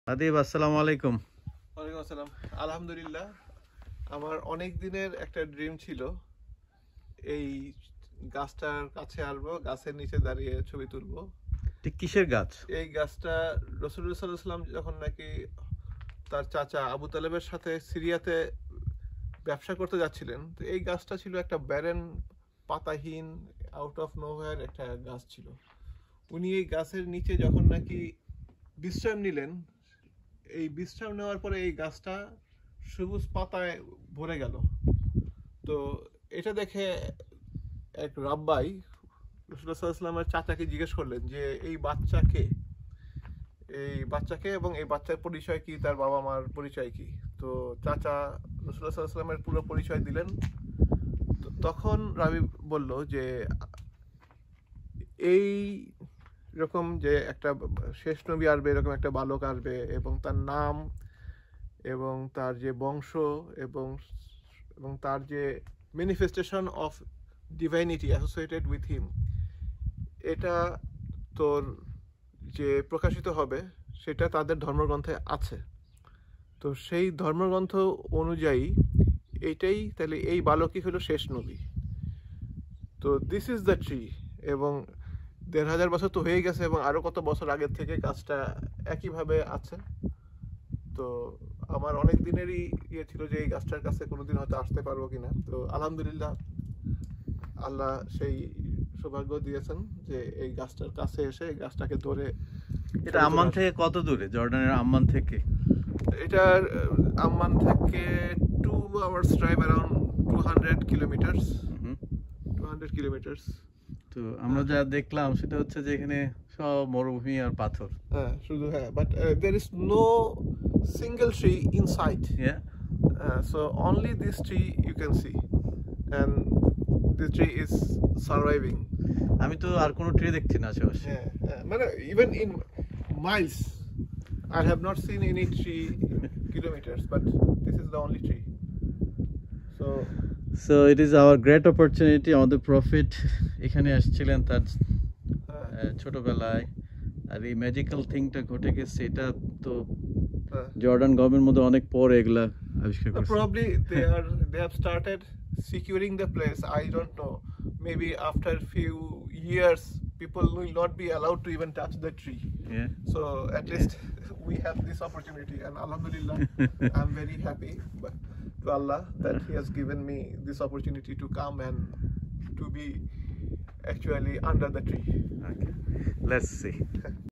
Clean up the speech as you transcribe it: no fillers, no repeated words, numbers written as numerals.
আদিব, আসসালামু আলাইকুম। ওয়ালাইকুম আসসালাম। আলহামদুলিল্লাহ, আমার অনেক দিনের একটা ড্রিম ছিল এই গাছটার কাছে আসবো, গাছের নিচে দাঁড়িয়ে ছবি তুলবো। ঠিক কিসের গাছ? এই গাছটা রাসূলুল্লাহ সাল্লাল্লাহু আলাইহি ওয়াসাল্লাম যখন নাকি তার চাচা আবু তালেবের সাথে সিরিয়াতে ব্যবসা করতে যাচ্ছিলেন, তো এই গাছটা ছিল একটা ব্যারেন, পাতাহীন, আউট অফ নোহোয়্যার একটা গাছ ছিল। উনি এই গাছের নিচে যখন নাকি বিশ্রাম নিলেন, এই বিশ্রাম নেওয়ার পরে এই গাছটা সবুজ পাতায় ভরে গেল। তো এটা দেখে এক রাব্বাই রাসূলুল্লাহ সাল্লাল্লাহু আলাইহি ওয়াসাল্লামের চাচাকে জিজ্ঞেস করলেন যে এই বাচ্চাকে এবং এই বাচ্চার পরিচয় কি, তার বাবা মার পরিচয় কি। তো চাচা রাসূলুল্লাহ সাল্লাল্লাহু আলাইহি ওয়াসাল্লামের পুরো পরিচয় দিলেন। তো তখন রাবি বলল যে এই রকম যে একটা শেষ নবী আসবে, এরকম একটা বালক আসবে এবং তার নাম এবং তার যে বংশ এবং এবং তার যে manifestation of divinity associated with him, এটা তোর যে প্রকাশিত হবে সেটা তাদের ধর্মগ্রন্থে আছে। তো সেই ধর্মগ্রন্থ অনুযায়ী এইটাই তাহলে এই বালকই হলো শেষ নবী। তো দিস ইজ দ্য ট্রি। এবং ১,৫০০ বছর তো হয়ে গেছে এবং আরও কত বছর আগের থেকে গাছটা একইভাবে আছে। তো আমার অনেক দিনেরই ইয়ে ছিল যে এই গাছটার কাছে কোনোদিন হয়তো আসতে পারবো কিনা। তো আলহামদুলিল্লাহ, আল্লাহ সেই সৌভাগ্য দিয়েছেন যে এই গাছটার কাছে এসে এই গাছটাকে ধরে। এটা আম্মান থেকে কত দূরে? জর্ডানের আম্মান থেকে? এটার আম্মান থেকে 2 hours drive, around 200 kilometers. 200 kilometers. তো আমরা যা দেখলাম সেটা হচ্ছে যে এখানে সব মরুভূমি আর পাথর। হ্যাঁ, শুধু হ্যাঁ, but there is no single tree inside. Yeah. So only this tree you can see, and this tree is surviving. আমি তো আর কোনো ট্রি দেখছি না আশেপাশে। Yeah, মানে even in miles, I have not seen any tree in kilometers, but this is the only tree. So it is our great opportunity. আমাদের prophet এখানে আসছিলেন তার ছোটবেলায়, আর এই ম্যাজিক্যাল থিংটা ঘটে গেছে। এটা তো জর্ডান গভর্নমেন্ট মধ্যে অনেক পরে এগুলা আবিষ্কার করেছে। Probably they have started securing the place. I don't know. Maybe after few years, people will not be allowed to even touch the tree. Yeah. So at least we have this opportunity, and alhamdulillah, I'm very happy to Allah that He has given me this opportunity to come and to be actually under the tree. Okay. Let's see.